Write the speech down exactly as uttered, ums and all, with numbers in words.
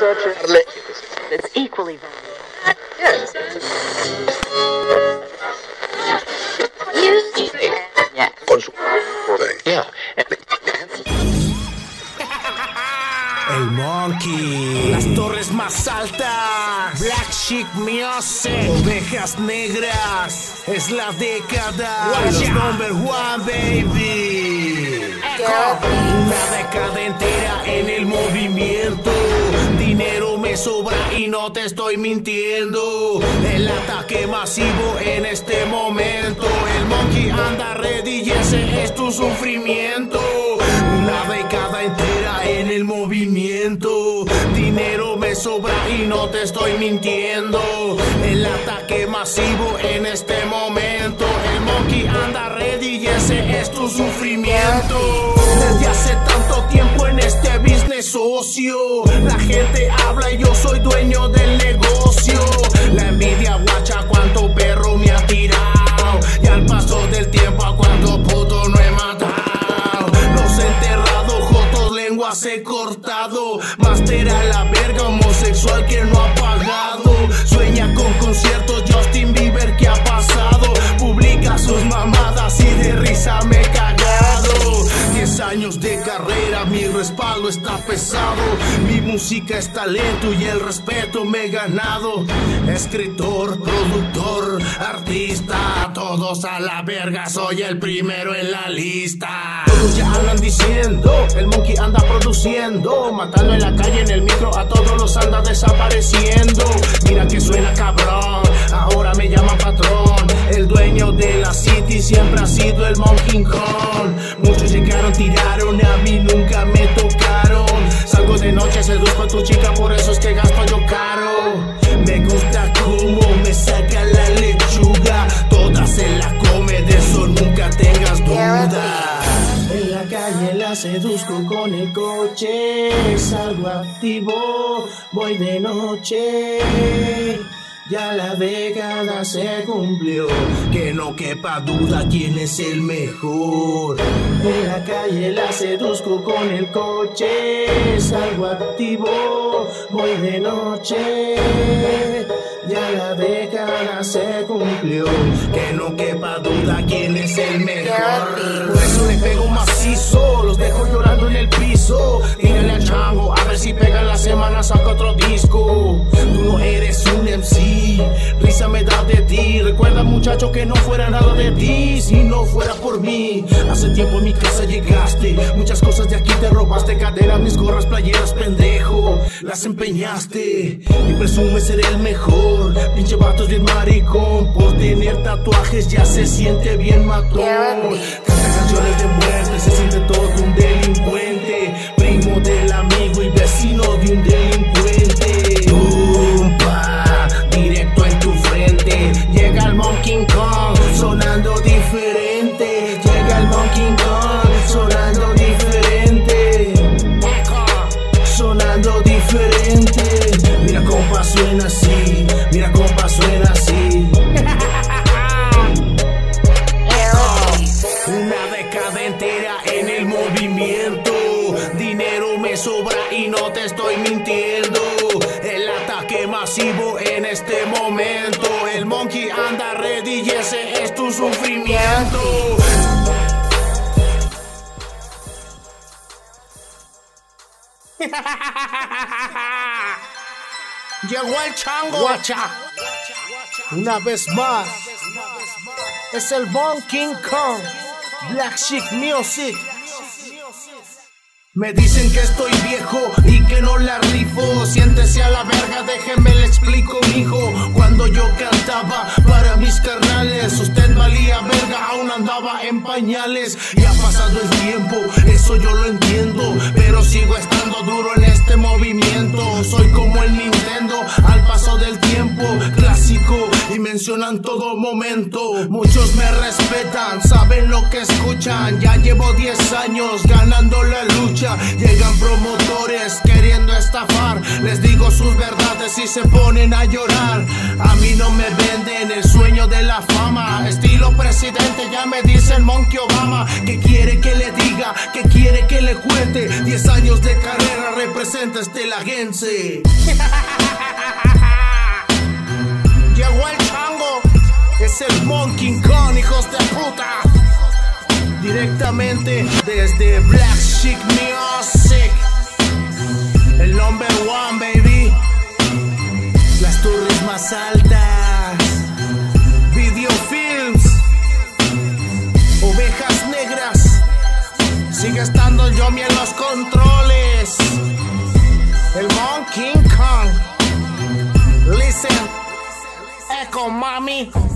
such a that's equally valuable. Yes. Yeah. Yeah. El Monkey, las torres más altas, Black Chic Music, ovejas negras, es la década, los number one, baby. Echo. Una década entera en el movimiento, dinero me sobra y no te estoy mintiendo. El ataque masivo en este momento, el Monkey anda ready y ese es tu sufrimiento. Una década entera en el movimiento, dinero me sobra y no te estoy mintiendo. El ataque masivo en este momento, el Monkey anda ready y ese es tu sufrimiento. Desde hace tanto tiempo en este business socio, la gente habla y yo soy dueño del negocio. La envidia guacha cuánto perro me ha tirado, y al paso del tiempo a cuánto puto no he matado. Los enterrados, jotos, lenguas he cortado. Master a la verga, homosexual que no ha pagado. Sueña con conciertos, Justin Bieber, ¿qué ha pasado? Publica sus mamadas y de risa me he cagado. Diez años de carrera, mi respaldo está pesado. Mi música es talento y el respeto me he ganado. Escritor, productor, artista, todos a la verga, soy el primero en la lista. Todos ya andan diciendo, el Monkey anda produciendo, matando en la calle, en el micro, a todos los anda desapareciendo. Mira que suena cabrón, ahora me llaman patrón. El dueño de la city siempre ha sido el Monkey Kong. Muchos llegaron, tiraron, a mí nunca me tocaron. Salgo de noche, seduzco a tu chica, por eso es que gasto yo caro. Me gusta cómo me saca la lechuga, toda se la come, de eso nunca tengas duda. En la calle la seduzco con el coche, salgo activo, voy de noche. Ya la década se cumplió, que no quepa duda quién es el mejor. En la calle la seduzco con el coche, salgo activo, voy de noche. Ya la década se cumplió, que no quepa duda quién es el mejor. Por eso le pego macizo, los dejo llorando en el piso. Tírale al chango, a ver si pega la semana, saca otro disco. Tú no eres un M C, risa me da de ti. Recuerda, muchacho, que no fuera nada de ti si no fuera por mí. Hace tiempo en mi casa llegaste, muchas cosas de aquí te robaste. Caderas, mis gorras, playeras, pendejo, las empeñaste y presumes ser el mejor. Pinche vato es bien maricón, por tener tatuajes ya se siente bien matón. Canta canciones de muerte, se siente todo un delincuente, primo del amigo y vecino de un delincuente. Tumpa, directo en tu frente, llega el Monkey Kong, sonando diferente. Llega el Monkey Kong, sonando diferente. Sonando diferente. Mira compa, suena así, mira compa, suena así. Una década entera en el movimiento, dinero me sobra y no te estoy mintiendo. El ataque masivo en este momento, el Monkey anda ready y ese es tu sufrimiento. Llegó el chango, guacha, una vez más. Es el Monkey Kong, Black Chic Music. Me dicen que estoy viejo y que no la rifo. Siéntese a la verga, déjeme le explico, mijo. Cuando yo cantaba para mis carnales, usted valía verga, aún andaba en pañales. Y ha pasado el tiempo, eso yo lo entiendo, pero sigo estando duro en este movimiento. Soy como el Nintendo, al paso del tiempo, clásico, y me mencionan todo momento. Muchos me respetan, saben lo que escuchan. Ya llevo diez años ganando la lucha. Llegan promotores queriendo estafar. Les digo sus verdades y se ponen a llorar. A mí no me venden el sueño de la fama. Estilo presidente, ya me dicen Monkey Obama. Que quiere que le diga, que quiere que le cuente. Diez años de carrera representa este lagense. Llegó el chango, es el Monkey Kong, hijos de puta. Directamente desde Black Chic Music, el number one, baby. Las torres más altas, Video Films, Ovejas Negras. Sigue estando Yomi en los controles, el Monkey Kong. Listen, Echo Mami.